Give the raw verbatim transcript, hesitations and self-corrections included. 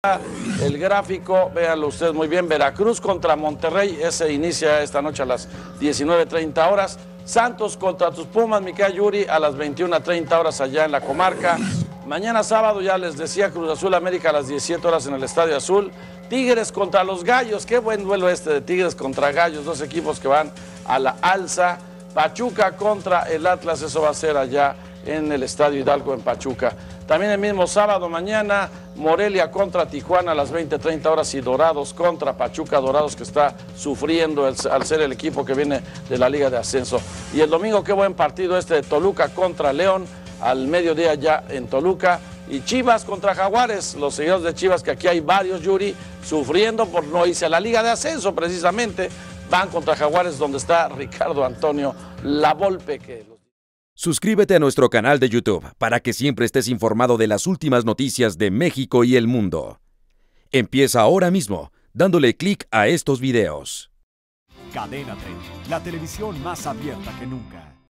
El gráfico, véanlo ustedes muy bien, Veracruz contra Monterrey, ese inicia esta noche a las diecinueve treinta horas. Santos contra tus Pumas, Miquel Yuri, a las veintiuna treinta horas allá en la comarca. Mañana sábado, ya les decía, Cruz Azul América a las diecisiete horas en el Estadio Azul. Tigres contra los Gallos, qué buen duelo este de Tigres contra Gallos, dos equipos que van a la alza. Pachuca contra el Atlas, eso va a ser allá en el Estadio Hidalgo en Pachuca. También el mismo sábado mañana, Morelia contra Tijuana a las veinte treinta horas y Dorados contra Pachuca, Dorados que está sufriendo el, al ser el equipo que viene de la Liga de Ascenso. Y el domingo, qué buen partido este de Toluca contra León, al mediodía ya en Toluca. Y Chivas contra Jaguares, los seguidores de Chivas, que aquí hay varios, Yuri, sufriendo por no irse a la Liga de Ascenso precisamente, van contra Jaguares donde está Ricardo Antonio La Volpe. Que... Suscríbete a nuestro canal de YouTube para que siempre estés informado de las últimas noticias de México y el mundo. Empieza ahora mismo, dándole clic a estos videos. Cadena treinta, la televisión más abierta que nunca.